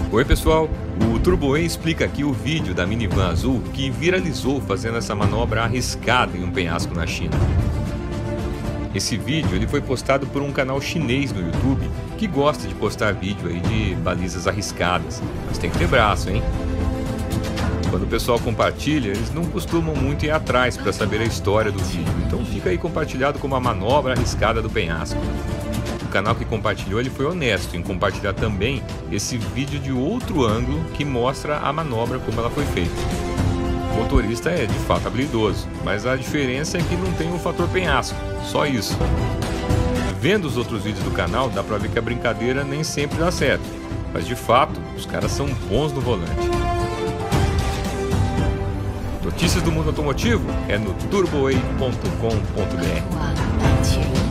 Oi pessoal, o TurboWay explica aqui o vídeo da minivan azul que viralizou fazendo essa manobra arriscada em um penhasco na China. Esse vídeo ele foi postado por um canal chinês no YouTube que gosta de postar vídeo aí de balizas arriscadas, mas tem que ter braço, hein? Quando o pessoal compartilha, eles não costumam muito ir atrás para saber a história do vídeo, então fica aí compartilhado como a manobra arriscada do penhasco. O canal que compartilhou ele foi honesto em compartilhar também esse vídeo de outro ângulo que mostra a manobra como ela foi feita. O motorista é de fato habilidoso, mas a diferença é que não tem o fator penhasco, só isso. Vendo os outros vídeos do canal dá pra ver que a brincadeira nem sempre dá certo, mas de fato os caras são bons no volante. Notícias do mundo automotivo é no turboway.com.br.